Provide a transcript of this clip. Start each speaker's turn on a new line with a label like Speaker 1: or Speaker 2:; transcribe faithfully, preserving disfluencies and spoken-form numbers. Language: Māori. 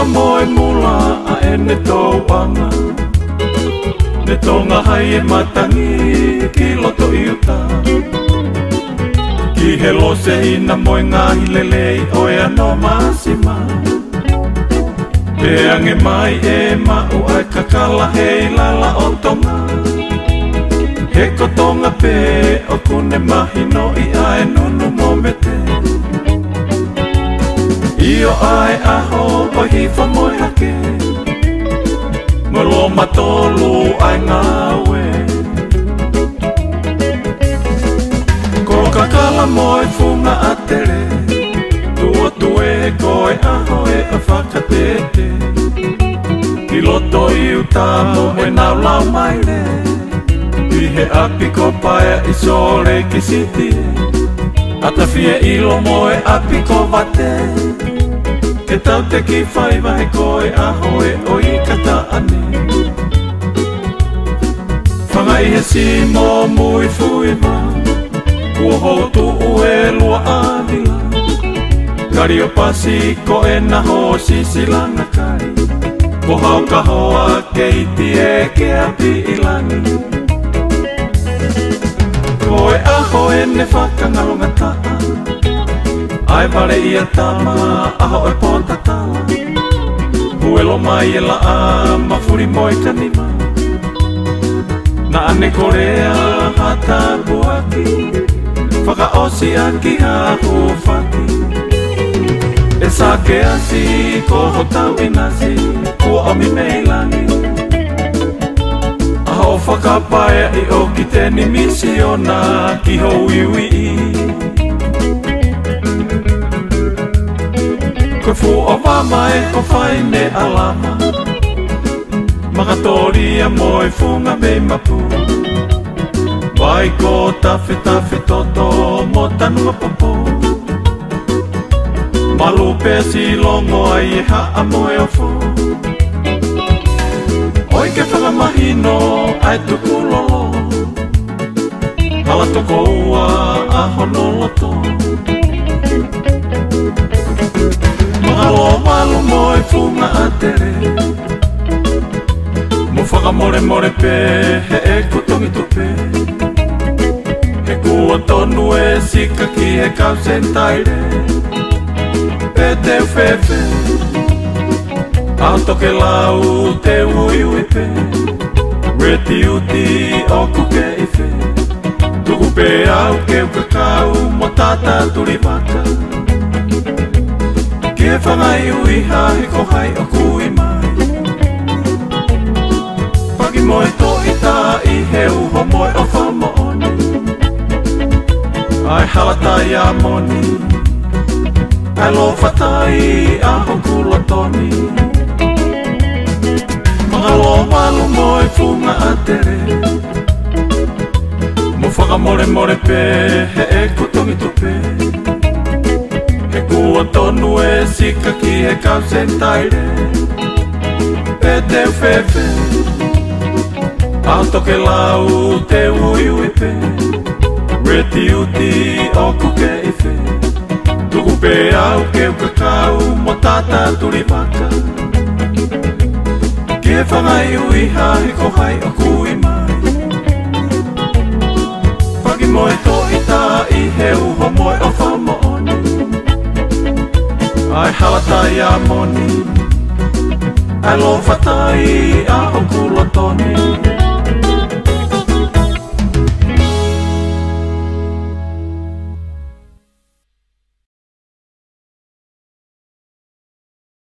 Speaker 1: moe mula a e ne tau anga. Ne tonga hai e matangi ki loto i uta. Ki he lo se ina moe ngahi lelei o e ano masima. Pe ange mai e mau ai kakala hei lala o tonga. He ko tonga pe o kune mahino i ae nunu mo mete. Io ai aho o hifa moe hake. Molo matolu ai ngawe. Ko kakala moe funga atere. Tua tue koe aho e a whakatete. Ki loto i uta mo e nau lau mai le. I he api ko paia i sore ki siti. Ata fie ilo moe api ko vate. Ke tau te ki whaiva he koe aho e o i kata ane. Whangai he si mo mui fui ma. Kua hotu ue lua avila. Kari o pasi ko e na ho sisilanga kari. Ko hau ka hoa ke iti e ke api ilangi. Koe aho e ne whakangalonga taa. Ai vare ia tama aho e potatala. Huelo mai e la a mafuri moi kanima. Na ane korea hata buaki. Whaka osi aki hahu whaki. E sake asi ko hotau inasi. Kua omi meilangi. Aho whakapaia i o ki te ni misiona ki ho iwi i. Koe fu o wamae ko whaine alama. Makatoria moe funga me mapu. Vai ko tawhi tawhi toto mo tanua popo. Malupe si longo ai e haa moe o fu. Oi ke whakamahino ai tuku lolo. Hala toko ua a honoloto. Mahalo malu moe funga atere. Mo whakamore more pe he e kutongi tupe. He kua tonu e sika ki he kau sentaire. Pe te uwhewhe. Au toke lau te ui ui pe. Reti uti o kuke ife. Tuku pe au ke ukakau mo tata turi waka. Ke whangai ui hahi ko hai o kui mai. Pagi moe to i tā i he uho moe o whamooni. Ai halatai a moni. Ai lo whatai a hokula toni. Mahalo malu moe funga atere. Mo whakamore more pe he e kutongi tupe. He kua tonu e sika ki he kau sentaire. Pe te uwhewhe. Au toke lau te ui ui pe. Reti uti o kuke ife. Tuku pe au ke ukakau mo tata turi waka. Ke whangai ui hahi ko hai o kui mai. Pagi moe to i tā i he uho moe o whamooni. Ai halatai a moni. Ai lo whatai a hokula